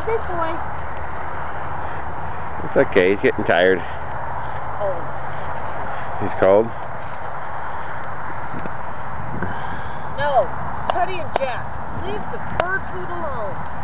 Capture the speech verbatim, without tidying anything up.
big boy. It's okay, he's getting tired. Cold. He's cold? No, Cuddy and Jack, leave the bird food alone.